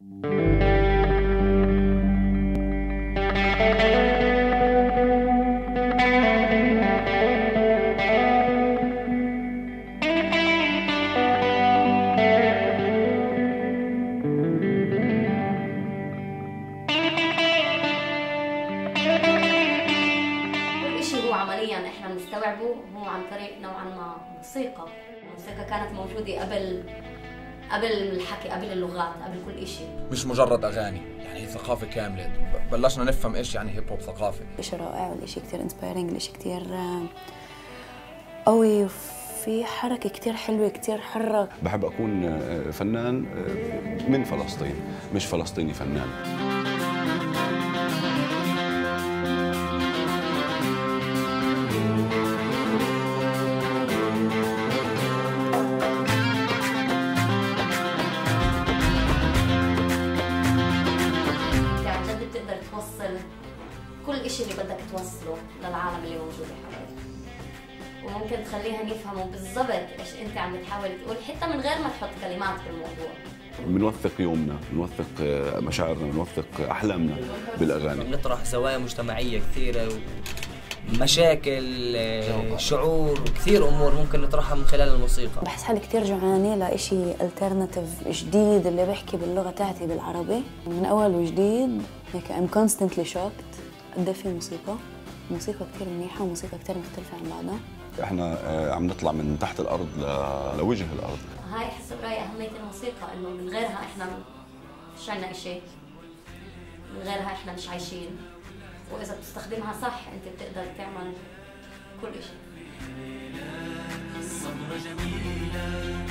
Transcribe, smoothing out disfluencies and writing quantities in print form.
عمليا احنا بنستوعبه هو عن طريق نوعا ما موسيقى. الموسيقى كانت موجوده قبل الحكي، قبل اللغات، قبل كل شيء. مش مجرد اغاني، يعني هي ثقافه كامله. بلشنا نفهم ايش يعني هيب هوب ثقافه. شيء رائع والشيء كثير انسبايرنج، شيء كثير قوي وفي حركه كثير حلوه، كثير حرة. بحب اكون فنان من فلسطين، مش فلسطيني فنان. بتقدر توصل كل شيء اللي بدك توصله للعالم اللي موجود حواليك، وممكن تخليها يفهموا بالضبط ايش انت عم بتحاول تقول، حتى من غير ما تحط كلمات بالموضوع. بنوثق يومنا، بنوثق مشاعرنا، بنوثق احلامنا بالاغاني. بنطرح زوايا مجتمعيه كثيره، مشاكل، شعور، وكثير امور ممكن نطرحها من خلال الموسيقى. بحس حالي كثير جوعانه لإشي الترناتيف جديد اللي بحكي باللغه تاعتي بالعربي من اول وجديد. هيك ام كونستنتلي شوكت قد في موسيقى كثير منيحه وموسيقى كثير مختلفه عن بعضها. احنا عم نطلع من تحت الارض لوجه الارض. هاي حسب رايي اهميه الموسيقى، انه من غيرها احنا مش عنا شيء، من غيرها احنا مش عايشين، وإذا بتستخدمها صح أنت بتقدر تعمل كل شيء.